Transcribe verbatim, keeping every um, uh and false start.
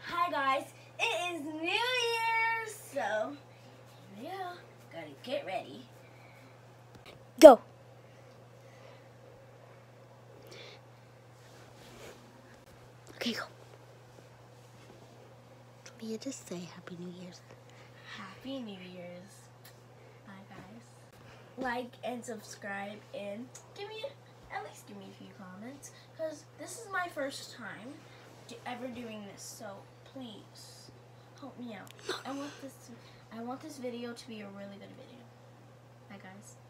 Hi guys, it is New Year's, so yeah, gotta get ready. Go. Okay, go. You just say Happy New Year's. Happy New Year's. Bye guys. Like and subscribe and give me, at least give me a few comments, because this is my first time do, ever doing this, so please help me out. I want this, I want this video to be a really good video. Bye guys.